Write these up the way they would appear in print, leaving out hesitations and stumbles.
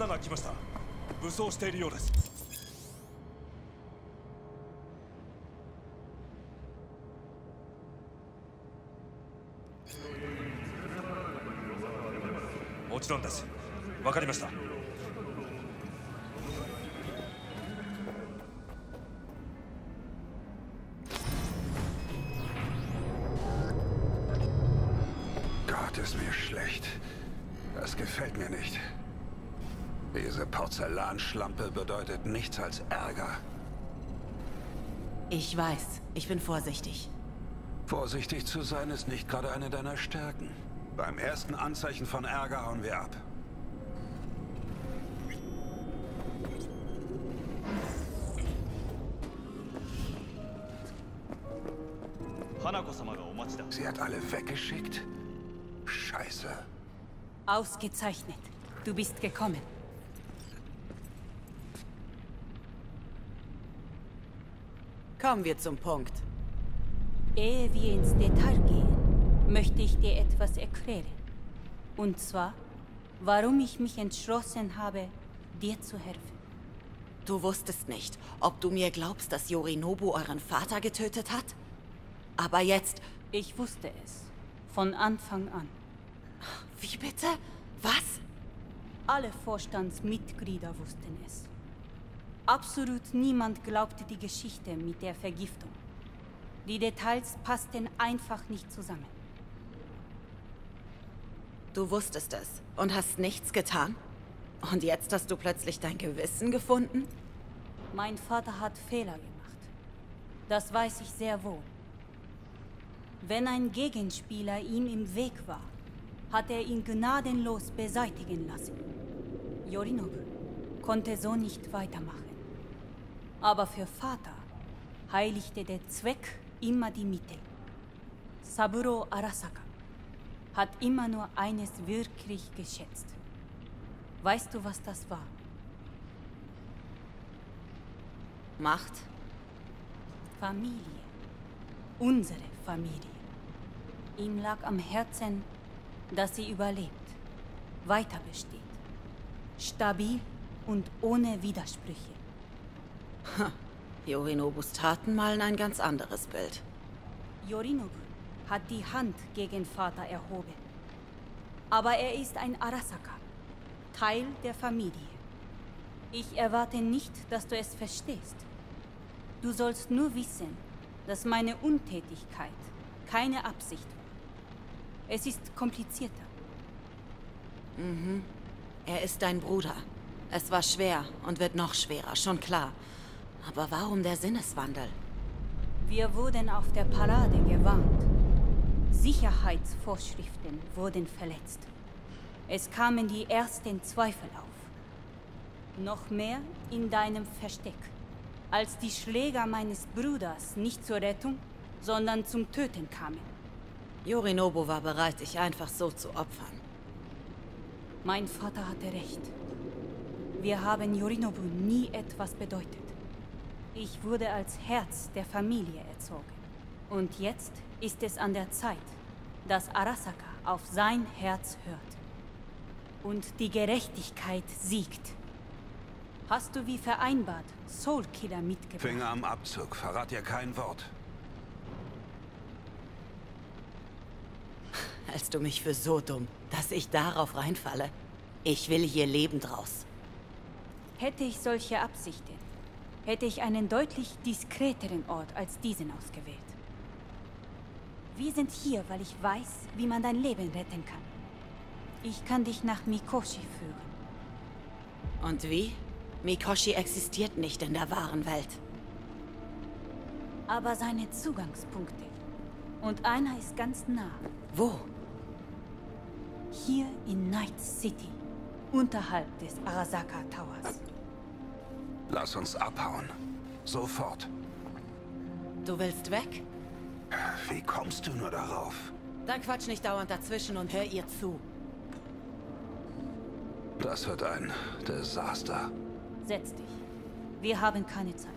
女が来ました。武装しているようです。もちろんです。わかりました。 Gott, ist mir schlecht. Das gefällt mir nicht. Diese Porzellanschlampe bedeutet nichts als Ärger. Ich weiß, ich bin vorsichtig. Vorsichtig zu sein ist nicht gerade eine deiner Stärken. Beim ersten Anzeichen von Ärger hauen wir ab. Sie hat alle weggeschickt? Scheiße. Ausgezeichnet. Du bist gekommen. Kommen wir zum Punkt. Ehe wir ins Detail gehen, möchte ich dir etwas erklären. Und zwar, warum ich mich entschlossen habe, dir zu helfen. Du wusstest nicht, ob du mir glaubst, dass Yorinobu euren Vater getötet hat? Aber jetzt... Ich wusste es. Von Anfang an. Wie bitte? Was? Alle Vorstandsmitglieder wussten es. Absolut niemand glaubte die Geschichte mit der Vergiftung. Die Details passten einfach nicht zusammen. Du wusstest es und hast nichts getan? Und jetzt hast du plötzlich dein Gewissen gefunden? Mein Vater hat Fehler gemacht. Das weiß ich sehr wohl. Wenn ein Gegenspieler ihm im Weg war, hat er ihn gnadenlos beseitigen lassen. Yorinobu konnte so nicht weitermachen. Aber für Vater heiligte der Zweck immer die Mittel. Saburo Arasaka hat immer nur eines wirklich geschätzt. Weißt du, was das war? Macht? Familie. Unsere Familie. Ihm lag am Herzen, dass sie überlebt, weiter besteht. Stabil und ohne Widersprüche. Yorinobus Taten malen ein ganz anderes Bild. Yorinobu hat die Hand gegen Vater erhoben. Aber er ist ein Arasaka, Teil der Familie. Ich erwarte nicht, dass du es verstehst. Du sollst nur wissen, dass meine Untätigkeit keine Absicht war. Es ist komplizierter. Mhm. Er ist dein Bruder. Es war schwer und wird noch schwerer, schon klar. Aber warum der Sinneswandel? Wir wurden auf der Parade gewarnt. Sicherheitsvorschriften wurden verletzt. Es kamen die ersten Zweifel auf. Noch mehr in deinem Versteck. Als die Schläger meines Bruders nicht zur Rettung, sondern zum Töten kamen. Yorinobu war bereit, dich einfach so zu opfern. Mein Vater hatte recht. Wir haben Yorinobu nie etwas bedeutet. Ich wurde als Herz der Familie erzogen. Und jetzt ist es an der Zeit, dass Arasaka auf sein Herz hört. Und die Gerechtigkeit siegt. Hast du wie vereinbart Soulkiller mitgebracht? Finger am Abzug, verrat ihr kein Wort. Hältst du mich für so dumm, dass ich darauf reinfalle? Ich will hier lebend raus. Hätte ich solche Absichten, hätte ich einen deutlich diskreteren Ort als diesen ausgewählt. Wir sind hier, weil ich weiß, wie man dein Leben retten kann. Ich kann dich nach Mikoshi führen. Und wie? Mikoshi existiert nicht in der wahren Welt. Aber seine Zugangspunkte. Und einer ist ganz nah. Wo? Hier in Night City. Unterhalb des Arasaka Towers. Lass uns abhauen. Sofort. Du willst weg? Wie kommst du nur darauf? Dann quatsch nicht dauernd dazwischen und hör ihr zu. Das wird ein Desaster. Setz dich. Wir haben keine Zeit.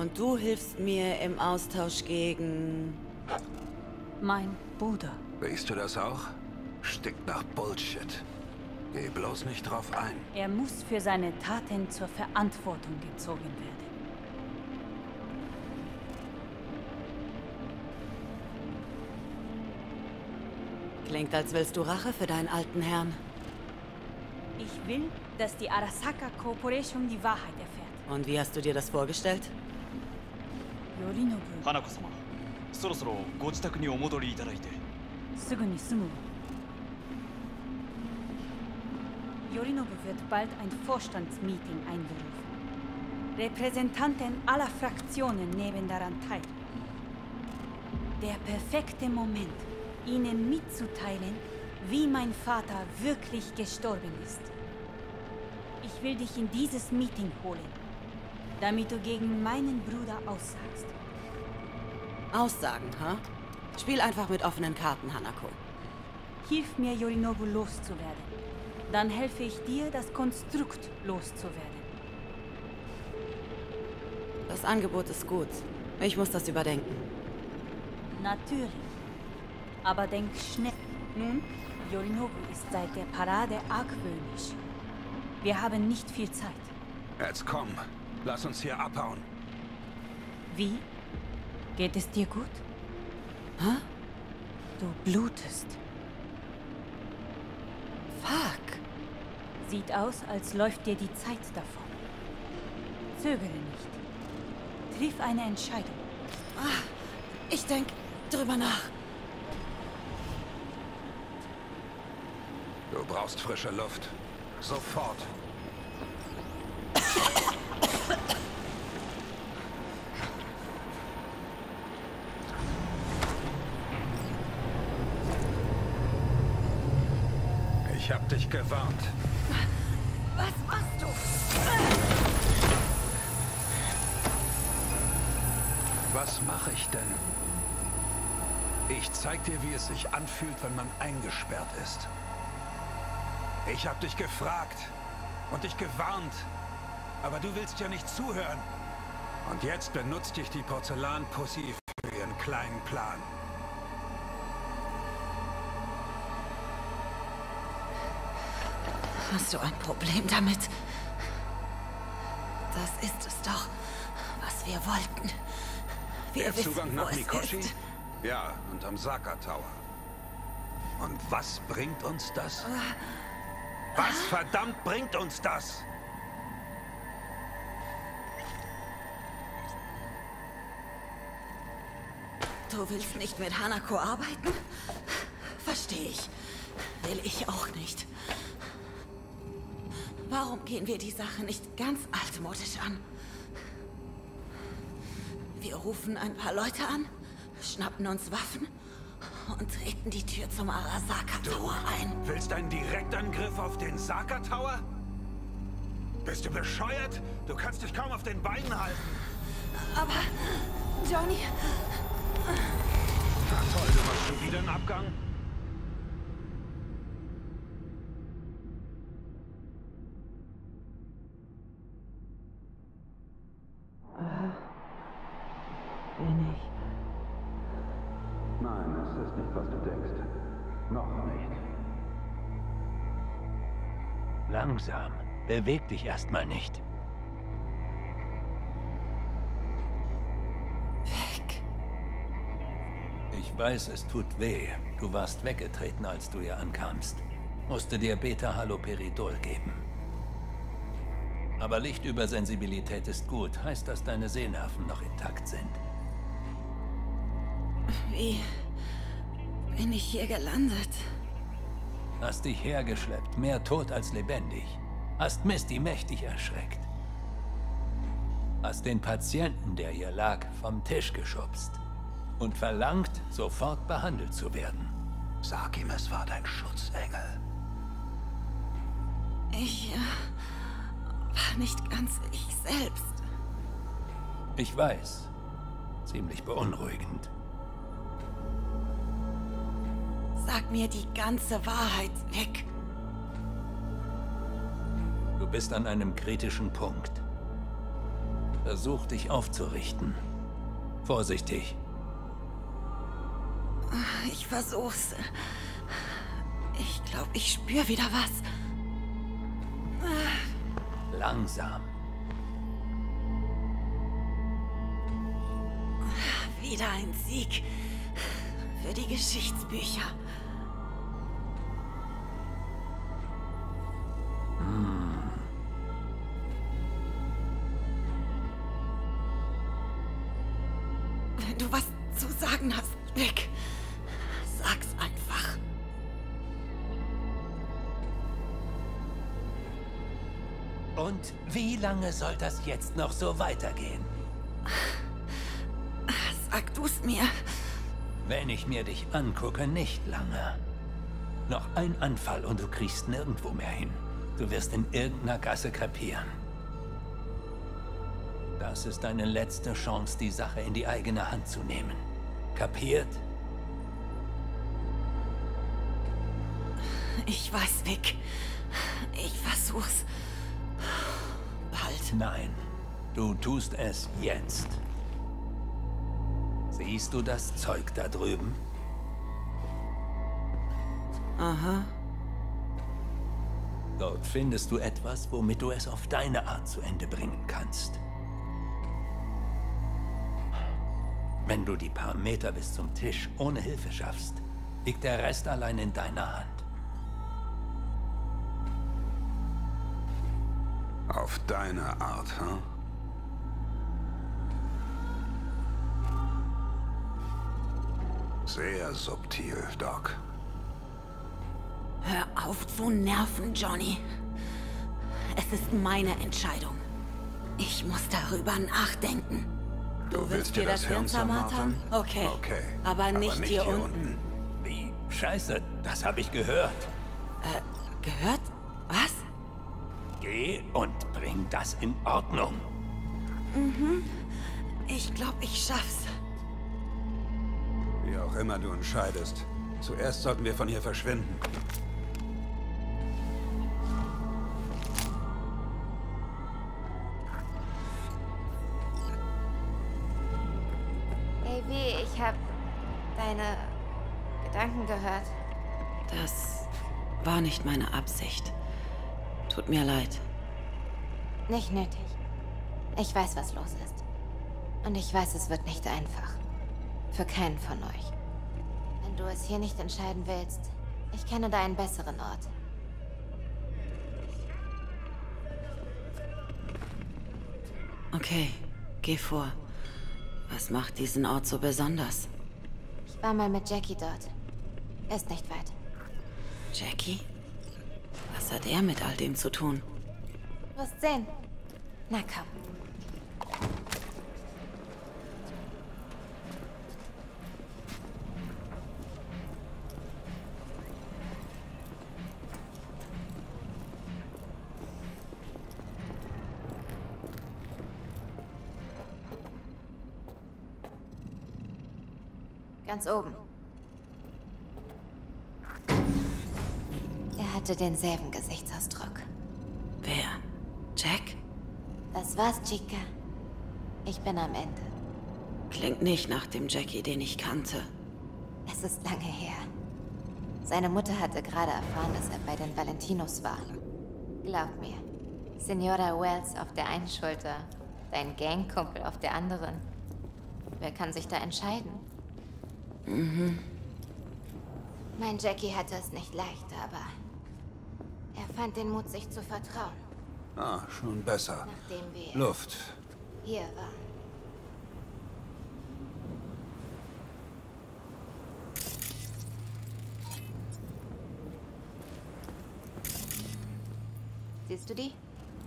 Und du hilfst mir im Austausch gegen... Mein Bruder. Riechst du das auch? Stinkt nach Bullshit. Geh bloß nicht drauf ein. Er muss für seine Taten zur Verantwortung gezogen werden. Klingt, als willst du Rache für deinen alten Herrn. Ich will, dass die Arasaka Corporation die Wahrheit erfährt. Und wie hast du dir das vorgestellt? Yorinobu, 花子様、そろそろご自宅にお戻りいただいて。 すぐに済むわ。Yorinobu wird bald ein Vorstandsmeeting einberufen. Repräsentanten aller Fraktionen nehmen daran teil. Der perfekte Moment, ihnen mitzuteilen, wie mein Vater wirklich gestorben ist. Ich will dich in dieses Meeting holen, damit du gegen meinen Bruder aussagst. Aussagen, ha? Spiel einfach mit offenen Karten, Hanako. Hilf mir, Yorinobu loszuwerden. Dann helfe ich dir, das Konstrukt loszuwerden. Das Angebot ist gut. Ich muss das überdenken. Natürlich. Aber denk schnell. Nun, Yorinobu ist seit der Parade argwöhnisch. Wir haben nicht viel Zeit. Jetzt komm, lass uns hier abhauen. Wie? Geht es dir gut? Hä? Du blutest. Fuck. Sieht aus, als läuft dir die Zeit davon. Zögere nicht. Triff eine Entscheidung. Ich denk drüber nach. Du brauchst frische Luft. Sofort. Ich hab dich gewarnt. Was machst du? Was mache ich denn? Ich zeig dir, wie es sich anfühlt, wenn man eingesperrt ist. Ich hab dich gefragt und dich gewarnt, aber du willst ja nicht zuhören. Und jetzt benutzt dich die Porzellanpussy für ihren kleinen Plan. Hast du ein Problem damit? Das ist es doch, was wir wollten. Wir Der wissen, Zugang wo nach es Mikoshi? ist. Ja, und am Saka Tower. Und was bringt uns das? Was verdammt bringt uns das? Du willst nicht mit Hanako arbeiten? Verstehe ich. Will ich auch nicht. Warum gehen wir die Sache nicht ganz altmodisch an? Wir rufen ein paar Leute an, schnappen uns Waffen und treten die Tür zum Arasaka Tower ein. Willst einen Direktangriff auf den Saka Tower? Bist du bescheuert? Du kannst dich kaum auf den Beinen halten. Aber, Johnny... Na toll, du machst schon wieder einen Abgang? Bin ich... Nein, es ist nicht, was du denkst. Noch nicht. Langsam. Beweg dich erstmal nicht. Weg. Ich weiß, es tut weh. Du warst weggetreten, als du hier ankamst. Musste dir Beta-Haloperidol geben. Aber Lichtübersensibilität ist gut. Heißt, dass deine Sehnerven noch intakt sind. Wie bin ich hier gelandet? Hast dich hergeschleppt, mehr tot als lebendig. Hast Misty mächtig erschreckt. Hast den Patienten, der hier lag, vom Tisch geschubst. Und verlangt, sofort behandelt zu werden. Sag ihm, es war dein Schutzengel. Ich war nicht ganz ich selbst. Ich weiß. Ziemlich beunruhigend. Sag mir die ganze Wahrheit weg. Du bist an einem kritischen Punkt. Versuch dich aufzurichten. Vorsichtig. Ich versuch's. Ich glaube, ich spüre wieder was. Langsam. Wieder ein Sieg. Für die Geschichtsbücher. Wenn du was zu sagen hast, Vic, sag's einfach. Und wie lange soll das jetzt noch so weitergehen? Sag du's mir. Wenn ich mir dich angucke, nicht lange. Noch ein Anfall und du kriegst nirgendwo mehr hin. Du wirst in irgendeiner Gasse krepieren. Das ist deine letzte Chance, die Sache in die eigene Hand zu nehmen. Kapiert? Ich weiß, Vic. Ich versuch's. Bald. Nein, du tust es jetzt. Siehst du das Zeug da drüben? Aha. Dort findest du etwas, womit du es auf deine Art zu Ende bringen kannst. Wenn du die paar Meter bis zum Tisch ohne Hilfe schaffst, liegt der Rest allein in deiner Hand. Auf deine Art, hm? Sehr subtil, Doc. Hör auf zu nerven, Johnny. Es ist meine Entscheidung. Ich muss darüber nachdenken. Du willst dir das Hirn zermartern? Okay. Aber nicht hier unten. Wie? Scheiße, das habe ich gehört. Gehört? Was? Geh und bring das in Ordnung. Ich glaube, ich schaff's. Wie auch immer du entscheidest. Zuerst sollten wir von hier verschwinden. Davy, ich habe deine Gedanken gehört. Das war nicht meine Absicht. Tut mir leid. Nicht nötig. Ich weiß, was los ist. Und ich weiß, es wird nicht einfach. Für keinen von euch. Wenn du es hier nicht entscheiden willst, ich kenne da einen besseren Ort. Okay, geh vor. Was macht diesen Ort so besonders? Ich war mal mit Jackie dort. Ist nicht weit. Jackie? Was hat er mit all dem zu tun? Du wirst sehen. Na komm. Ganz oben. Er hatte denselben Gesichtsausdruck. Wer? Jack? Das war's, Chica. Ich bin am Ende. Klingt nicht nach dem Jackie, den ich kannte. Es ist lange her. Seine Mutter hatte gerade erfahren, dass er bei den Valentinos war. Glaub mir, Senora Wells auf der einen Schulter, dein Gangkumpel auf der anderen. Wer kann sich da entscheiden? Mein Jackie hatte es nicht leicht, aber er fand den Mut, sich zu vertrauen, Ah, schon besser. nachdem wir Luft. hier waren. Siehst du die?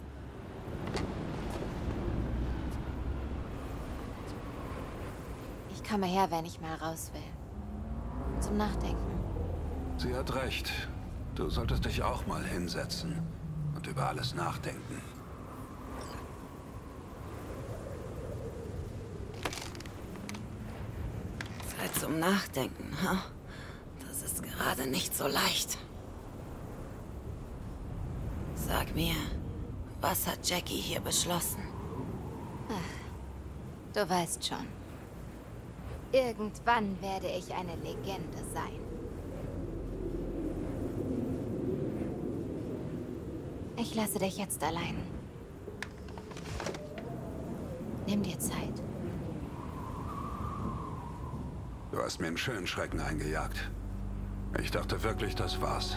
Ich komme her, wenn ich mal raus will. Zum Nachdenken. Sie hat recht. Du solltest dich auch mal hinsetzen und über alles nachdenken. Zeit zum Nachdenken, ha? Das ist gerade nicht so leicht. Sag mir, was hat Jackie hier beschlossen? Ach, Du weißt schon. Irgendwann werde ich eine Legende sein. Ich lasse dich jetzt allein. Nimm dir Zeit. Du hast mir einen schönen Schrecken eingejagt. Ich dachte wirklich, das war's.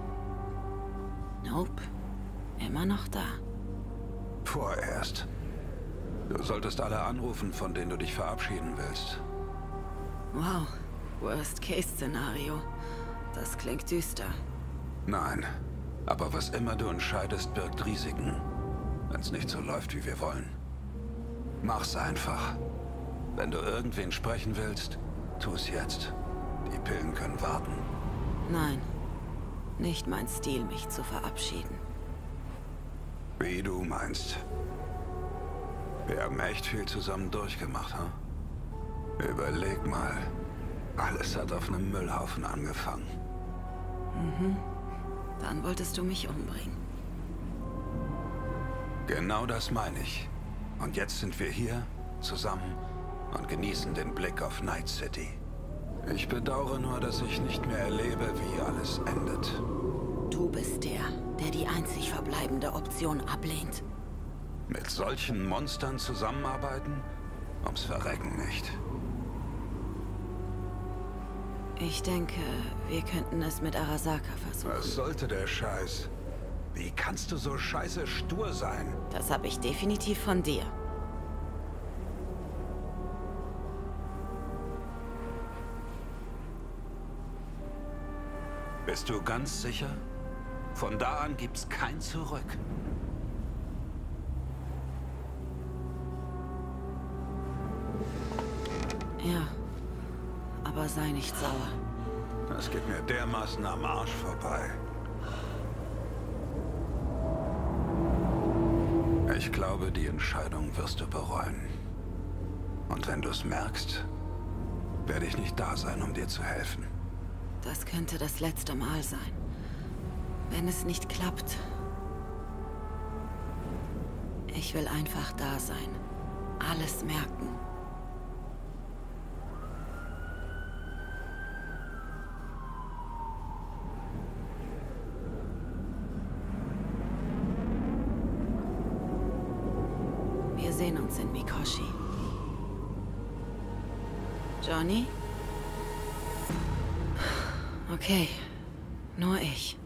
Nope. Immer noch da. Vorerst. Du solltest alle anrufen, von denen du dich verabschieden willst. Wow. Worst-Case-Szenario. Das klingt düster. Nein. Aber was immer du entscheidest, birgt Risiken. Wenn's nicht so läuft, wie wir wollen. Mach's einfach. Wenn du irgendwen sprechen willst, tu's jetzt. Die Pillen können warten. Nein. Nicht mein Stil, mich zu verabschieden. Wie du meinst. Wir haben echt viel zusammen durchgemacht, hm? Überleg mal. Alles hat auf einem Müllhaufen angefangen. Dann wolltest du mich umbringen. Genau das meine ich. Und jetzt sind wir hier, zusammen, und genießen den Blick auf Night City. Ich bedauere nur, dass ich nicht mehr erlebe, wie alles endet. Du bist der die einzig verbleibende Option ablehnt. Mit solchen Monstern zusammenarbeiten? Ums Verrecken nicht. Ich denke, wir könnten es mit Arasaka versuchen. Was sollte der Scheiß? Wie kannst du so scheiße stur sein? Das habe ich definitiv von dir. Bist du ganz sicher? Von da an gibt's kein Zurück. Ja, aber sei nicht sauer. Das geht mir dermaßen am Arsch vorbei. Ich glaube, die Entscheidung wirst du bereuen. Und wenn du es merkst, werde ich nicht da sein, um dir zu helfen. Das könnte das letzte Mal sein. Wenn es nicht klappt. Ich will einfach da sein. Alles merken. Wir sehen uns in Mikoshi. Johnny? Okay, nur ich.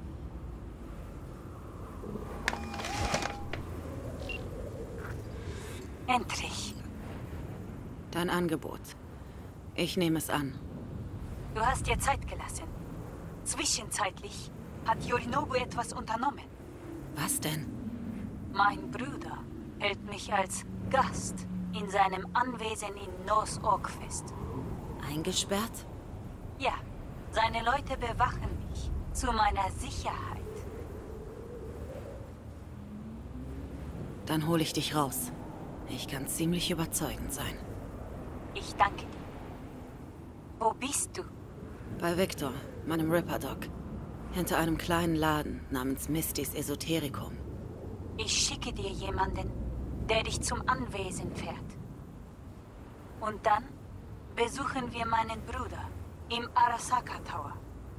Endlich. Dein Angebot. Ich nehme es an. Du hast dir Zeit gelassen. Zwischenzeitlich hat Yorinobu etwas unternommen. Was denn? Mein Bruder hält mich als Gast in seinem Anwesen in North Oak fest. Eingesperrt? Ja, seine Leute bewachen mich zu meiner Sicherheit. Dann hole ich dich raus. Ich kann ziemlich überzeugend sein. Ich danke dir. Wo bist du? Bei Victor, meinem Ripper-Doc. Hinter einem kleinen Laden namens Misty's Esoterikum. Ich schicke dir jemanden, der dich zum Anwesen fährt. Und dann besuchen wir meinen Bruder im Arasaka Tower.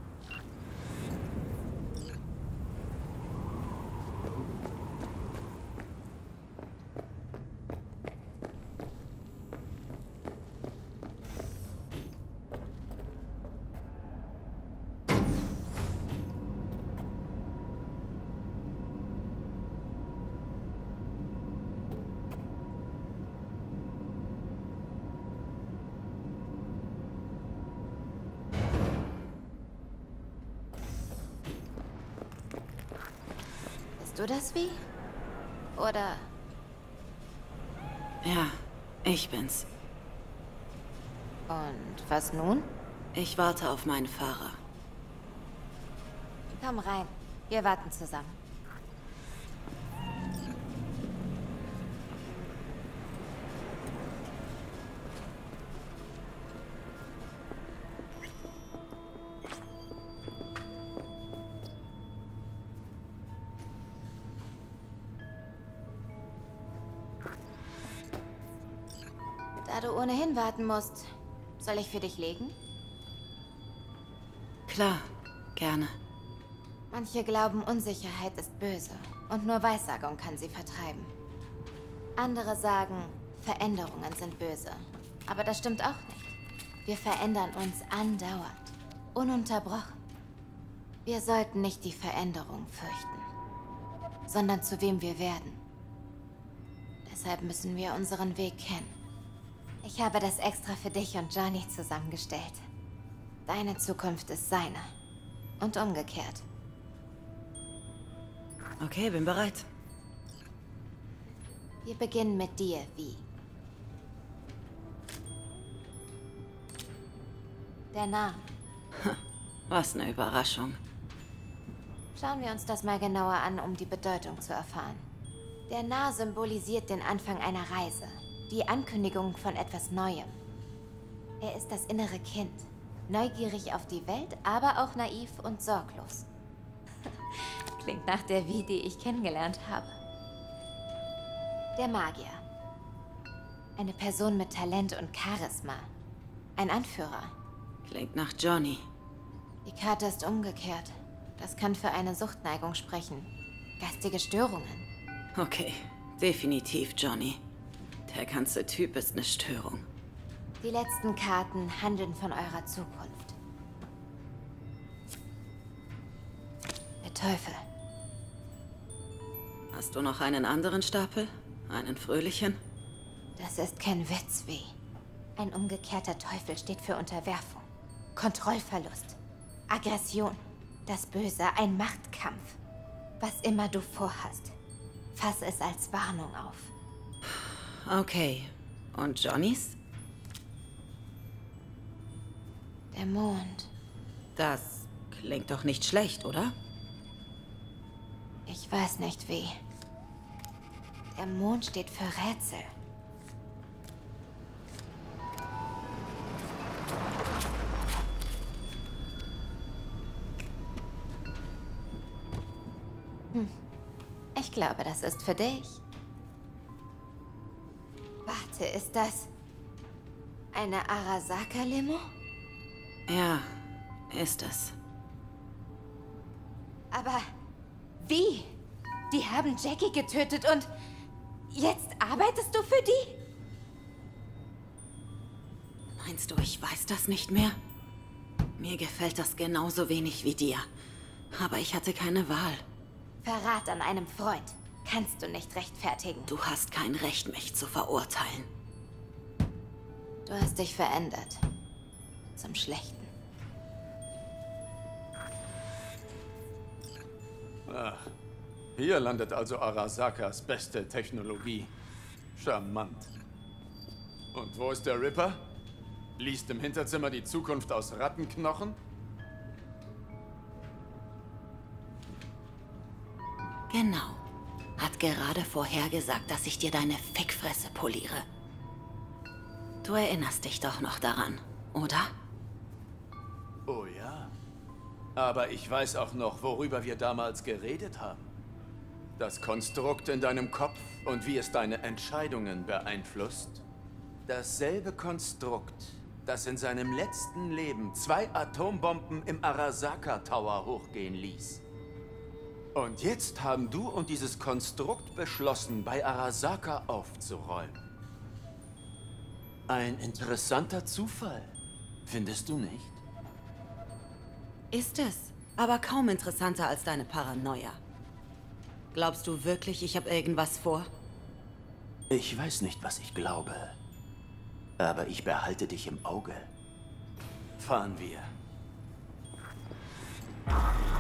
Bist du das Wie? Oder... Ja, ich bin's. Und was nun? Ich warte auf meinen Fahrer. Komm rein. Wir warten zusammen. Da du ohnehin warten musst, soll ich für dich legen? Klar, gerne. Manche glauben, Unsicherheit ist böse und nur Weissagung kann sie vertreiben. Andere sagen, Veränderungen sind böse. Aber das stimmt auch nicht. Wir verändern uns andauernd, ununterbrochen. Wir sollten nicht die Veränderung fürchten, sondern zu wem wir werden. Deshalb müssen wir unseren Weg kennen. Ich habe das extra für dich und Johnny zusammengestellt. Deine Zukunft ist seine. Und umgekehrt. Okay, bin bereit. Wir beginnen mit dir, Vi. Der Name. Was eine Überraschung. Schauen wir uns das mal genauer an, um die Bedeutung zu erfahren. Der Na symbolisiert den Anfang einer Reise, die Ankündigung von etwas Neuem. Er ist das innere Kind, neugierig auf die Welt, aber auch naiv und sorglos. Klingt nach der Vi, die ich kennengelernt habe. Der Magier. Eine Person mit Talent und Charisma. Ein Anführer. Klingt nach Johnny. Die Karte ist umgekehrt. Das kann für eine Suchtneigung sprechen. Geistige Störungen. Okay, definitiv Johnny. Der ganze Typ ist eine Störung. Die letzten Karten handeln von eurer Zukunft. Der Teufel. Hast du noch einen anderen Stapel? Einen fröhlichen? Das ist kein Witz, wie. Ein umgekehrter Teufel steht für Unterwerfung, Kontrollverlust, Aggression, das Böse, ein Machtkampf. Was immer du vorhast, fass es als Warnung auf. Okay. Und Johnnys? Der Mond. Das klingt doch nicht schlecht, oder? Ich weiß nicht wie. Der Mond steht für Rätsel. Ich glaube, das ist für dich. Warte, ist das eine Arasaka-Limo? Ja, ist es. Aber wie? Die haben Jackie getötet und jetzt arbeitest du für die? Meinst du, ich weiß das nicht mehr? Mir gefällt das genauso wenig wie dir. Aber ich hatte keine Wahl. Verrat an einem Freund kannst du nicht rechtfertigen. Du hast kein Recht, mich zu verurteilen. Du hast dich verändert. Zum Schlechten. Ach, hier landet also Arasakas beste Technologie. Charmant. Und wo ist der Ripper? Liest im Hinterzimmer die Zukunft aus Rattenknochen? Genau. Hat gerade vorhergesagt, dass ich dir deine Fickfresse poliere. Du erinnerst dich doch noch daran, oder? Oh ja. Aber ich weiß auch noch, worüber wir damals geredet haben. Das Konstrukt in deinem Kopf und wie es deine Entscheidungen beeinflusst. Dasselbe Konstrukt, das in seinem letzten Leben 2 Atombomben im Arasaka Tower hochgehen ließ. Und jetzt haben du und dieses Konstrukt beschlossen, bei Arasaka aufzuräumen. Ein interessanter Zufall, findest du nicht? Ist es. Aber kaum interessanter als deine Paranoia. Glaubst du wirklich, ich habe irgendwas vor? Ich weiß nicht, was ich glaube. Aber ich behalte dich im Auge. Fahren wir.